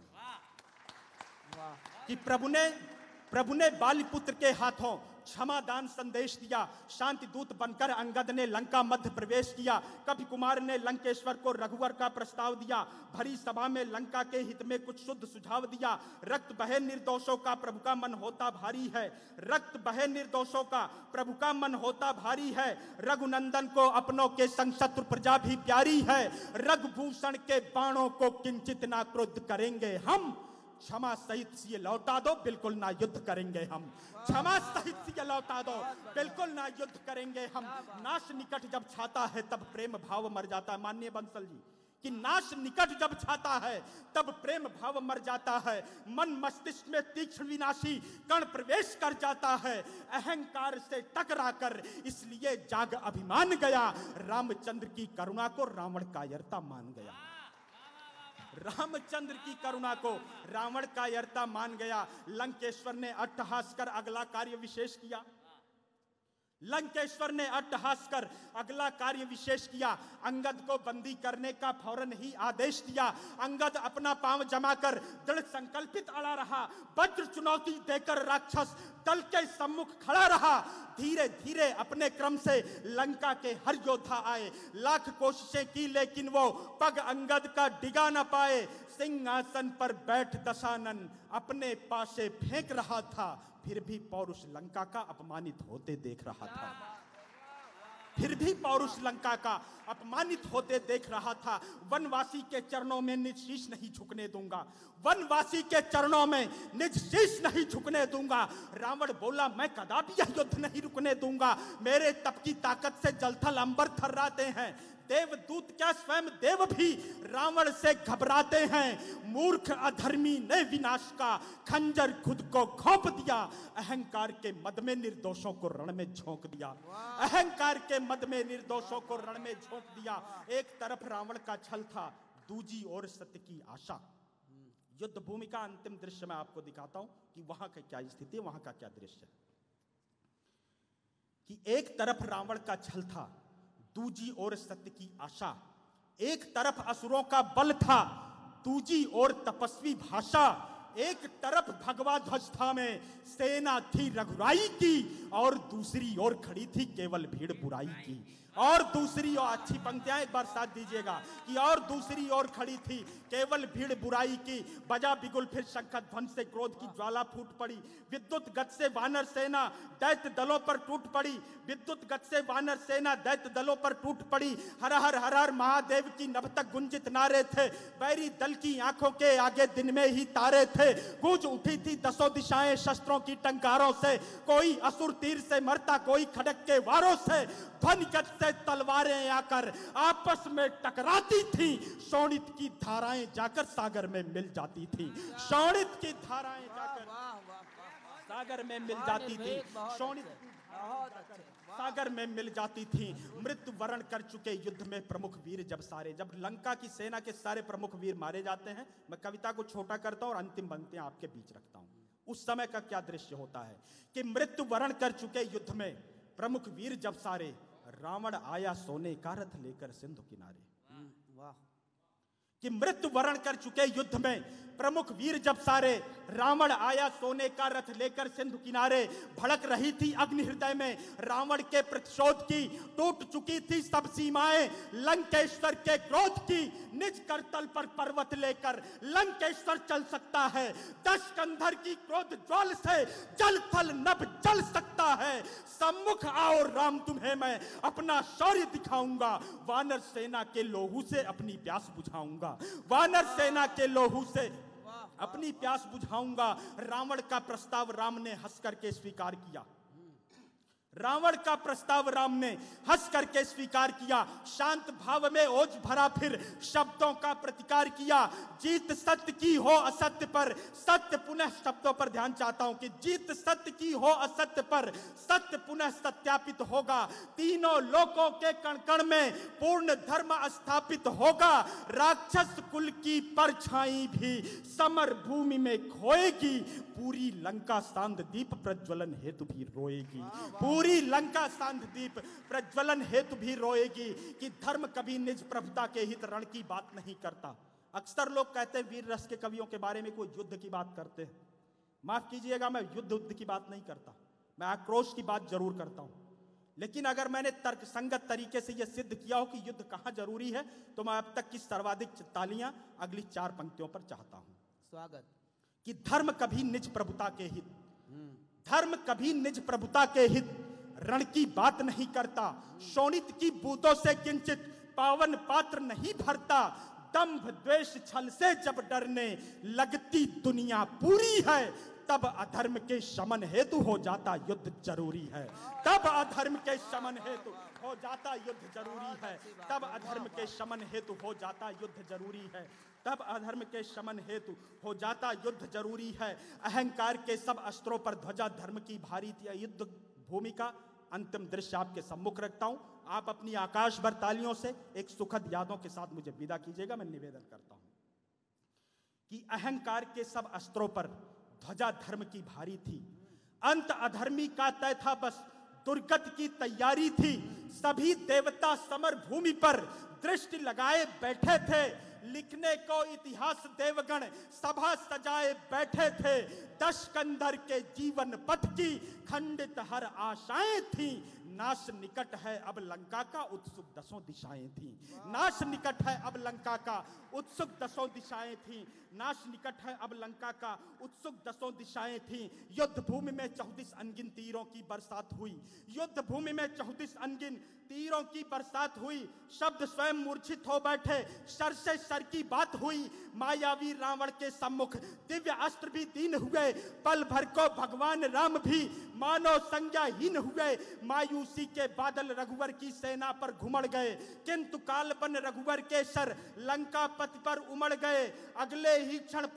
है कि प्रभु ने बालीपुत्र के हाथों क्षमादान संदेश दिया। शांति दूत बनकर अंगद ने लंका मध्य प्रवेश किया। कवि कुमार ने लंकेश्वर को रघुवर का प्रस्ताव दिया। भरी सभा में लंका के हित में कुछ शुद्ध सुझाव दिया। रक्त बहे निर्दोषों का प्रभु का मन होता भारी है, रक्त बहे निर्दोषों का प्रभु का मन होता भारी है। रघुनंदन को अपनों के संग शत्रु प्रजा भी प्यारी है। रघुभूषण के बाणों को किंचित ना क्रुद्ध करेंगे हम, क्षमा सहित सिय लौटा दो बिल्कुल ना युद्ध करेंगे हम, क्षमा सहित सिय लौटा दो बिल्कुल ना युद्ध करेंगे हम। नाश निकट जब छाता है तब प्रेम भाव मर जाता है। माननीय बंसल जी कि नाश निकट जब छाता है तब प्रेम भाव मर जाता है। मन मस्तिष्क में तीक्ष्ण विनाशी कण प्रवेश कर जाता है। अहंकार से टकरा कर इसलिए जाग अभिमान गया। रामचंद्र की करुणा को रावण कायरता मान गया, रामचंद्र की करुणा को रावण कायरता मान गया। लंकेश्वर ने अट्टहास कर अगला कार्य विशेष किया। लंकेश्वर ने अट्टहास कर अगला कार्य विशेष किया। अंगद को बंदी करने का फौरन ही आदेश दिया। अंगद अपना पांव जमाकर दृढ़ संकल्पित अड़ा रहा। वज्र चुनौती देकर राक्षस दल के सम्मुख खड़ा रहा। धीरे धीरे अपने क्रम से लंका के हर योद्धा आए। लाख कोशिशें की लेकिन वो पग अंगद का डिगा न पाए। सिंहासन पर बैठ दशानन अपने पासे फेंक रहा था, फिर भी पौरुष लंका का अपमानित होते देख रहा था, फिर भी पौरुष लंका का अपमानित होते देख रहा था। वनवासी के चरणों में निज शीश नहीं झुकने दूंगा, वनवासी के चरणों में निज शीश नहीं झुकने दूंगा। रावण बोला मैं कदापि यह युद्ध नहीं रुकने दूंगा। मेरे तप की ताकत से जलथल अंबर थर्राते हैं, देवदूत क्या स्वयं देव भी रावण से घबराते हैं। मूर्ख अधर्मी ने विनाश का खंजर खुद को घोंप दिया, अहंकार के मद में निर्दोषों को रण में झोंक दिया। अहंकार के मद में निर्दोषों को रण में झोंक दिया। एक तरफ रावण का छल था, दूजी ओर सत्य की आशा। युद्ध भूमि का अंतिम दृश्य मैं आपको दिखाता हूं कि वहां का क्या स्थिति है, वहां का क्या दृश्य है। कि एक तरफ रावण का छल था, दूजी ओर सत्य की आशा। एक तरफ असुरों का बल था, दूजी ओर तपस्वी भाषा। एक तरफ भगवा ध्वज था में सेना थी रघुराई की, और दूसरी ओर खड़ी थी केवल भीड़ बुराई की। और दूसरी ओर, अच्छी पंक्तियां एक बार साथ दीजिएगा, कि और दूसरी ओर खड़ी थी केवल भीड़ बुराई की। बजा बिगुल फिर शंख ध्वनि से क्रोध की ज्वाला फूट पड़ी। विद्युत गति से वानर सेना दैत्य दलों पर टूट पड़ी। विद्युत गति से वानर सेना दैत्य दलों पर टूट पड़ी। हर हर महादेव की नभ तक गुंजित नारे थे। बैरी दल की आंखों के आगे दिन में ही तारे थे। गूंज उठी थी दसों दिशाएं शस्त्रों की टंकारों से। कोई असुर तीर से मरता, कोई खड़क के वारों से। ध्वनि गति से तलवारें आकर आपस में टकराती थी। शोणित की धाराएं जाकर सागर में मिल जाती थी। शोणित की धाराएं जाकर सागर में मिल जाती थी। शोणित सागर में मिल जाती थी। मृत्यु वरण कर चुके युद्ध में प्रमुख वीर जब सारे, जब लंका की सेना के सारे प्रमुख वीर मारे जाते हैं, मैं कविता को छोटा करता हूं और अंतिम पंक्तियां आपके बीच रखता हूं। उस समय का क्या दृश्य होता है कि मृत्यु वरण कर चुके युद्ध में प्रमुख वीर जब सारे, रावण आया सोने का रथ लेकर सिंधु किनारे। वाह। कि मृत्यु वरण कर चुके युद्ध में प्रमुख वीर जब सारे, रावण आया सोने का रथ लेकर सिंधु किनारे। भड़क रही थी अग्नि हृदय में रावण के प्रतिशोध की। टूट चुकी थी सब सीमाएं लंकेश्वर के क्रोध की। निज करतल पर पर्वत लेकर लंकेश्वर चल सकता है। 10 कंधर की क्रोध ज्वाल से जल थल नभ जल सकता है। सम्मुख आओ राम, तुम्हें मैं अपना शौर्य दिखाऊंगा। वानर सेना के लोहू से अपनी प्यास बुझाऊंगा। वानर सेना के लोहू से अपनी प्यास बुझाऊंगा। रावण का प्रस्ताव राम ने हंस करके स्वीकार किया। रावण का प्रस्ताव राम ने हंस करके स्वीकार किया। शांत भाव में ओज भरा फिर शब्दों का प्रतिकार किया। जीत सत्य की हो असत्य पर, सत्य पुनः शब्दों पर ध्यान चाहता हूं कि जीत सत्य की हो असत्य पर, सत्य पुनः सत्यापित होगा। तीनों लोकों के कण कण में पूर्ण धर्म स्थापित होगा। राक्षस कुल की परछाई भी समर भूमि में खोएगी। पूरी लंका सांद दीप प्रज्वलन हेतु भी रोएगी। पूरी लंका सांद दीप प्रज्वलन हेतु भी रोएगी। कि धर्म कभी निज प्रभुता के हित रण की बात नहीं करता। अक्सर लोग कहते हैं वीर रस के कवियों के बारे में कोई युद्ध की बात करते हैं। माफ कीजिएगा, मैं युद्ध की बात नहीं करता, मैं आक्रोश की बात जरूर करता हूं। लेकिन अगर मैंने तर्कसंगत तरीके से यह सिद्ध किया हो कि युद्ध कहां जरूरी है, तो मैं अब तक की सर्वाधिक तालियां अगली 4 पंक्तियों पर चाहता हूं। स्वागत। कि धर्म कभी निज प्रभुता के हित, धर्म कभी निज प्रभुता के हित रण की बात नहीं करता। शोणित की बूंदों से किंचित पावन पात्र नहीं भरता। दंभ द्वेष छल से जब डरने लगती दुनिया पूरी है, तब अधर्म के शमन हेतु हो जाता युद्ध जरूरी है। तब अधर्म के शमन हेतु हो जाता युद्ध जरूरी है। तब अधर्म के शमन हेतु हो जाता युद्ध जरूरी है। तब अधर्म के शमन हेतु हो जाता युद्ध जरूरी है। अहंकार के सब अस्त्रों पर ध्वजा धर्म की भारी थी। युद्ध भूमि का अंतिम दृश्य आपके सम्मुख रखता हूं। आप अपनी आकाश भर तालियों से एक सुखद यादों के साथ मुझे विदा कीजिएगा। मैं निवेदन करता हूं कि अहंकार के सब अस्त्रों पर ध्वजा धर्म की भारी थी। अंत अधर्मी का तय था, बस दुर्गत की तैयारी थी। सभी देवता समर भूमि पर दृष्टि लगाए बैठे थे। लिखने को इतिहास देवगण सभा सजाए बैठे थे। 10 कंधर के जीवन पथ की खंडित हर आशाएं थी। नाश निकट है अब लंका का उत्सुक 10 दिशाएं थी। नाश निकट है अब लंका का उत्सुक 10 दिशाएं थी। नाश निकट है अब लंका का उत्सुक 10 दिशाएं थी। युद्ध भूमि में 34 अनगिन तीरों की बरसात हुई। युद्ध भूमि में 34 अनगिन तीरों की बरसात हुई। शब्द स्वयं मूर्छित हो बैठे, सर से सर की बात हुई। मायावी रावण के सम्मुख दिव्य अस्त्र भी दीन हुए। पल भर को भगवान राम भी मानो संज्ञाहीन हुए। मायूसी के बादल रघुवर की सेना पर घुमड़ गए, किंतु काल बन रघुवर के सर लंकापति पर उमड़ गए। अगले ही क्षण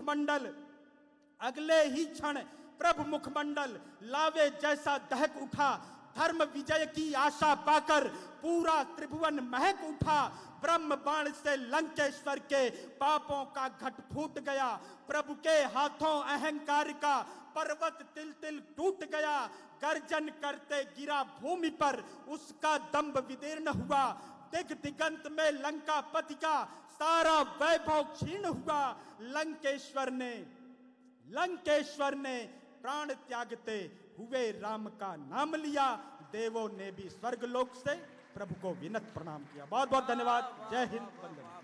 प्रभु मुखमंडल लावे जैसा दहक उठा। धर्म विजय की आशा पाकर पूरा त्रिभुवन महक उठा। ब्रह्म बाण से लंकेश्वर के पापों का घट फूट गया। प्रभु के हाथों अहंकार का पर्वत तिल तिल टूट गया। गर्जन करते गिरा भूमि पर उसका दंभ विदीर्ण हुआ। दिग दिगंत में लंकापति का सारा वैभव क्षीण हुआ। लंकेश्वर ने प्राण त्यागते हुए राम का नाम लिया। देवों ने भी स्वर्गलोक से प्रभु को विनत प्रणाम किया। बहुत बहुत धन्यवाद। जय हिंद, वंदे मातरम।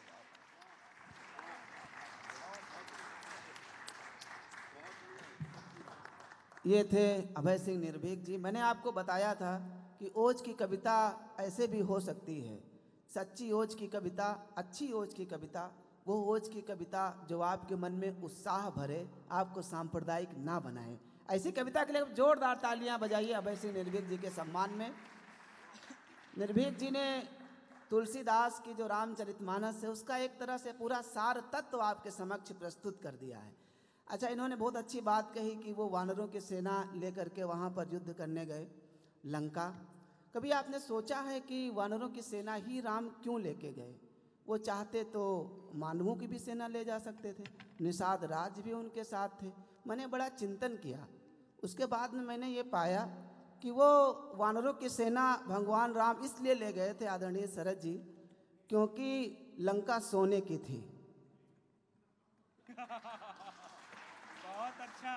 ये थे अभय सिंह निर्भीक जी। मैंने आपको बताया था कि ओज की कविता ऐसे भी हो सकती है। सच्ची ओज की कविता, अच्छी ओज की कविता, वो ओज की कविता जो आपके मन में उत्साह भरे, आपको सांप्रदायिक ना बनाए। ऐसी कविता के लिए जोरदार तालियां बजाइए अभय सिंह निर्भीक जी के सम्मान में। निर्भीक जी ने तुलसीदास की जो रामचरितमानस है उसका एक तरह से पूरा सार तत्व आपके समक्ष प्रस्तुत कर दिया है। अच्छा, इन्होंने बहुत अच्छी बात कही कि वो वानरों की सेना लेकर के वहाँ पर युद्ध करने गए लंका। कभी आपने सोचा है कि वानरों की सेना ही राम क्यों लेके गए? वो चाहते तो मानवों की भी सेना ले जा सकते थे, निषाद राज भी उनके साथ थे। मैंने बड़ा चिंतन किया, उसके बाद में मैंने ये पाया कि वो वानरों की सेना भगवान राम इसलिए ले गए थे आदरणीय शरद जी, क्योंकि लंका सोने की थी। बहुत अच्छा,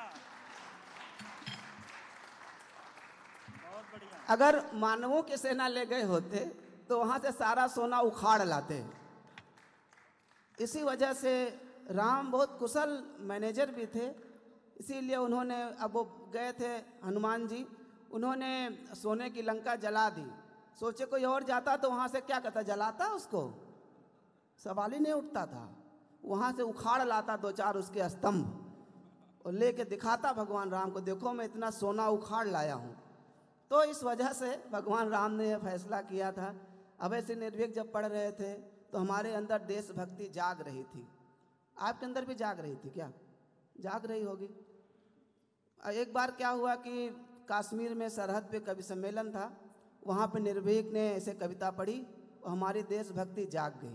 बहुत बढ़िया। अगर मानवों की सेना ले गए होते तो वहां से सारा सोना उखाड़ लाते। इसी वजह से राम बहुत कुशल मैनेजर भी थे, इसीलिए उन्होंने, अब वो गए थे हनुमान जी, उन्होंने सोने की लंका जला दी। सोचे कोई और जाता तो वहाँ से क्या करता, जलाता उसको? सवाल ही नहीं उठता था। वहाँ से उखाड़ लाता दो चार उसके स्तंभ और लेके दिखाता भगवान राम को, देखो मैं इतना सोना उखाड़ लाया हूँ। तो इस वजह से भगवान राम ने यह फैसला किया था। अभय सिंह निर्भीक जब पढ़ रहे थे तो हमारे अंदर देशभक्ति जाग रही थी। आपके अंदर भी जाग रही थी क्या? जाग रही होगी। एक बार क्या हुआ कि कश्मीर में सरहद पे कवि सम्मेलन था, वहाँ पे निर्भीक ने ऐसे कविता पढ़ी और हमारी देशभक्ति जाग गई।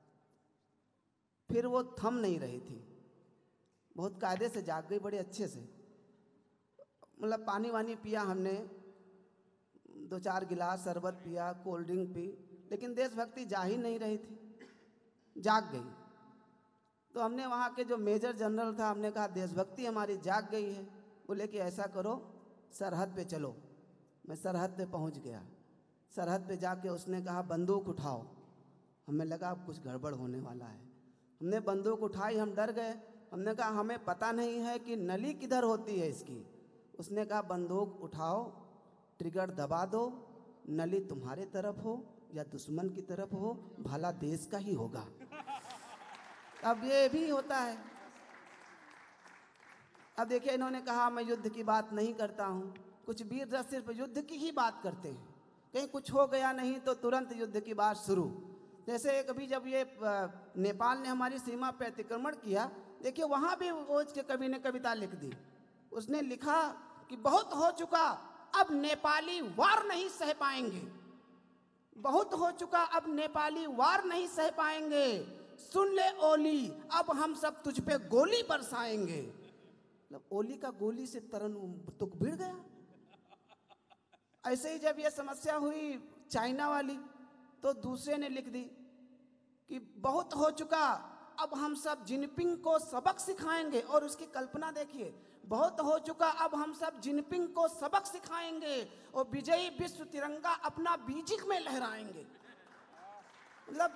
फिर वो थम नहीं रही थी, बहुत कायदे से जाग गई, बड़े अच्छे से। मतलब पानी वानी पिया हमने, 2-4 गिलास शरबत पिया, कोल्ड ड्रिंक पी, लेकिन देशभक्ति जा ही नहीं रही थी, जाग गई। तो हमने वहाँ के जो मेजर जनरल था, हमने कहा देशभक्ति हमारी जाग गई है। बोले कि ऐसा करो, सरहद पे चलो। मैं सरहद पे पहुँच गया। सरहद पे जाके उसने कहा बंदूक उठाओ। हमें लगा अब कुछ गड़बड़ होने वाला है। हमने बंदूक उठाई, हम डर गए। हमने कहा हमें पता नहीं है कि नली किधर होती है इसकी। उसने कहा बंदूक उठाओ, ट्रिगर दबा दो, नली तुम्हारे तरफ हो या दुश्मन की तरफ हो, भला देश का ही होगा। अब ये भी होता है। अब देखिए, इन्होंने कहा मैं युद्ध की बात नहीं करता हूँ। कुछ वीर रथ सिर्फ युद्ध की ही बात करते हैं, कहीं कुछ हो गया नहीं तो तुरंत युद्ध की बात शुरू। जैसे कभी जब ये नेपाल ने हमारी सीमा पर अतिक्रमण किया, देखिए वहाँ भी ओज के कवि ने कविता लिख दी। उसने लिखा कि बहुत हो चुका, अब नेपाली वार नहीं सह पाएंगे। बहुत हो चुका, अब नेपाली वार नहीं सह पाएंगे। सुन ले ओली, अब हम सब तुझ पे गोली बरसाएंगे। मतलब ओली का गोली से तरन तुक भिड़ गया। ऐसे ही जब ये समस्या हुई चाइना वाली, तो दूसरे ने लिख दी कि बहुत हो चुका, अब हम सब जिनपिंग को सबक सिखाएंगे। और उसकी कल्पना देखिए, बहुत हो चुका, अब हम सब जिनपिंग को सबक सिखाएंगे और विजयी विश्व तिरंगा अपना बीजिंग में लहराएंगे। मतलब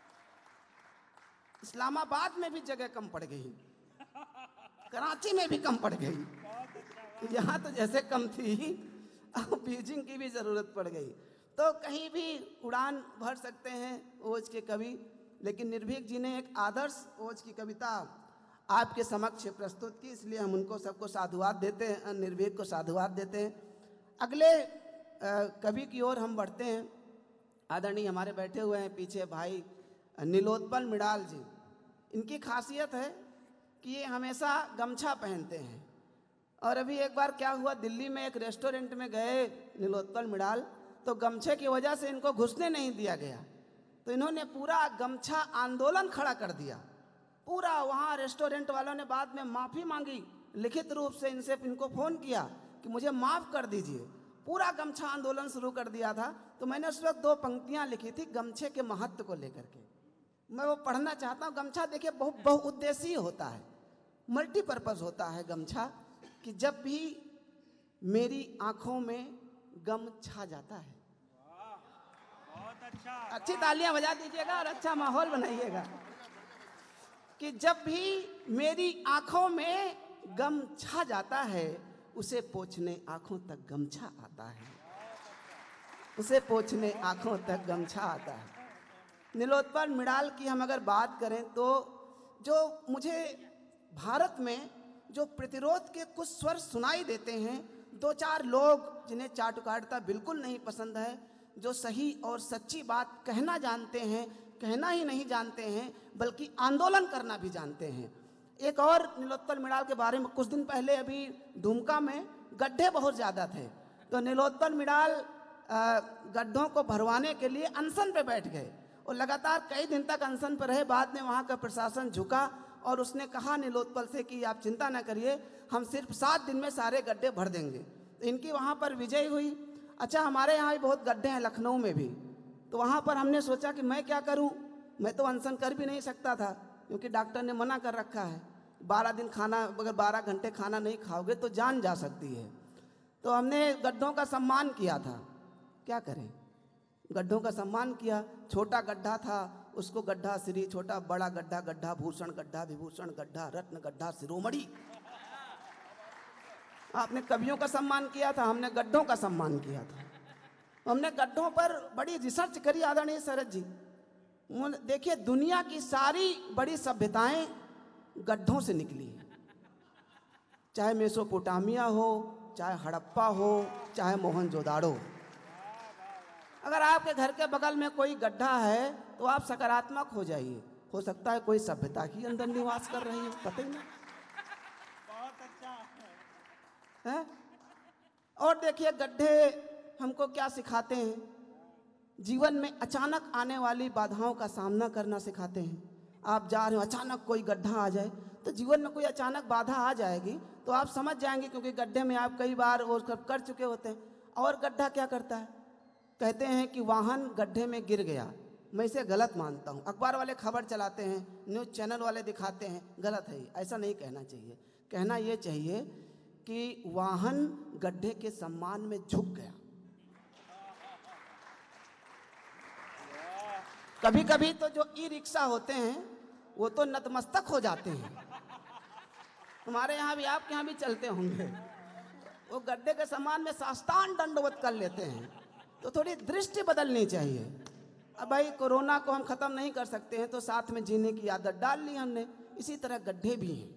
इस्लामाबाद में भी जगह कम पड़ गई, कराची में भी कम पड़ गई, यहाँ तो जैसे कम थी अब बीजिंग की भी जरूरत पड़ गई। तो कहीं भी उड़ान भर सकते हैं ओज के कवि। लेकिन निर्भीक जी ने एक आदर्श ओज की कविता आपके समक्ष प्रस्तुत की, इसलिए हम उनको सबको साधुवाद देते हैं, निर्भीक को साधुवाद देते हैं। अगले कवि की ओर हम बढ़ते हैं। आदरणीय हमारे बैठे हुए हैं पीछे भाई नीलोत्पल मृणाल जी। इनकी खासियत है कि ये हमेशा गमछा पहनते हैं। और अभी एक बार क्या हुआ, दिल्ली में एक रेस्टोरेंट में गए नीलोत्पल मृणाल, तो गमछे की वजह से इनको घुसने नहीं दिया गया, तो इन्होंने पूरा गमछा आंदोलन खड़ा कर दिया पूरा। वहाँ रेस्टोरेंट वालों ने बाद में माफ़ी मांगी, लिखित रूप से इनको फ़ोन किया कि मुझे माफ़ कर दीजिए। पूरा गमछा आंदोलन शुरू कर दिया था। तो मैंने उस वक्त 2 पंक्तियाँ लिखी थी गमछे के महत्व को लेकर के, मैं वो पढ़ना चाहता हूँ। गमछा देखिए बहुउद्देशीय होता है, मल्टीपर्पज़ होता है गमछा, कि जब भी मेरी आँखों में गम छा जाता है। बहुत अच्छा, अच्छी तालियां बजा दीजिएगा और अच्छा माहौल बनाइएगा। कि जब भी मेरी आंखों में गम छा जाता है, उसे पोंछने आंखों तक गमछा आता है, उसे पोंछने आंखों तक गमछा आता है। नीलोत्पल मृणाल की हम अगर बात करें तो जो मुझे भारत में जो प्रतिरोध के कुछ स्वर सुनाई देते हैं, 2-4 लोग जिन्हें चाटुकारिता बिल्कुल नहीं पसंद है, जो सही और सच्ची बात कहना जानते हैं, कहना ही नहीं जानते हैं बल्कि आंदोलन करना भी जानते हैं। एक और नीलोत्पल मृणाल के बारे में, कुछ दिन पहले अभी दुमका में गड्ढे बहुत ज़्यादा थे, तो नीलोत्पल मृणाल गड्ढों को भरवाने के लिए अनशन पे बैठ गए और लगातार कई दिन तक अनशन पर रहे। बाद में वहाँ का प्रशासन झुका और उसने कहा नीलोत्पल से कि आप चिंता न करिए, हम सिर्फ 7 दिन में सारे गड्ढे भर देंगे। तो इनकी वहाँ पर विजय हुई। अच्छा, हमारे यहाँ भी बहुत गड्ढे हैं, लखनऊ में भी। तो वहाँ पर हमने सोचा कि मैं क्या करूँ, मैं तो अनशन कर भी नहीं सकता था क्योंकि डॉक्टर ने मना कर रखा है 12 दिन खाना, अगर 12 घंटे खाना नहीं खाओगे तो जान जा सकती है। तो हमने गड्ढों का सम्मान किया था। क्या करें, गड्ढों का सम्मान किया। छोटा गड्ढा था, उसको गड्ढा श्री, छोटा बड़ा गड्ढा गड्ढा भूषण, गड्ढा विभूषण, गड्ढा रत्न, गड्ढा शिरोमणि। आपने कवियों का सम्मान किया था, हमने गड्ढों का सम्मान किया था। हमने गड्ढों पर बड़ी रिसर्च करी आदरणीय शरद जी। देखिए, दुनिया की सारी बड़ी सभ्यताएं गड्ढों से निकली है, चाहे मेसोपोटामिया हो, चाहे हड़प्पा हो, चाहे मोहनजोदाड़ो। अगर आपके घर के बगल में कोई गड्ढा है तो आप सकारात्मक हो जाइए, हो सकता है कोई सभ्यता ही अंदर निवास कर रही हो, पता ही नहीं। बहुत अच्छा है? और देखिए, गड्ढे हमको क्या सिखाते हैं, जीवन में अचानक आने वाली बाधाओं का सामना करना सिखाते हैं। आप जा रहे हो, अचानक कोई गड्ढा आ जाए, तो जीवन में कोई अचानक बाधा आ जाएगी तो आप समझ जाएंगे, क्योंकि गड्ढे में आप कई बार वो कर चुके होते हैं। और गड्ढा क्या करता है, कहते हैं कि वाहन गड्ढे में गिर गया। मैं इसे गलत मानता हूँ। अखबार वाले खबर चलाते हैं, न्यूज़ चैनल वाले दिखाते हैं, गलत है, ऐसा नहीं कहना चाहिए। कहना ये चाहिए कि वाहन गड्ढे के सम्मान में झुक गया। कभी कभी तो जो ई रिक्शा होते हैं वो तो नतमस्तक हो जाते हैं, हमारे यहाँ भी, आपके यहाँ भी चलते होंगे। वो गड्ढे के सम्मान में साष्टांग दंडवत कर लेते हैं। तो थोड़ी दृष्टि बदलनी चाहिए। अब भाई, कोरोना को हम ख़त्म नहीं कर सकते हैं तो साथ में जीने की आदत डाल ली हमने, इसी तरह गड्ढे भी हैं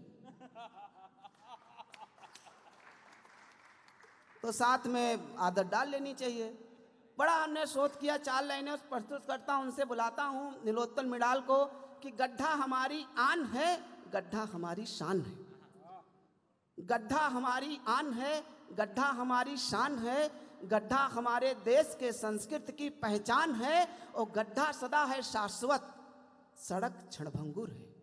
तो साथ में आदत डाल लेनी चाहिए। बड़ा हमने शोध किया, 4 लाइनें प्रस्तुत करता हूँ, उनसे बुलाता हूँ नीलोत्पल मृणाल को कि गड्ढा हमारी आन है, गड्ढा हमारी शान है। गड्ढा हमारी आन है, गड्ढा हमारी शान है, गड्ढा हमारे देश के संस्कृति की पहचान है, और गड्ढा सदा है शाश्वत, सड़क क्षणभंगुर है।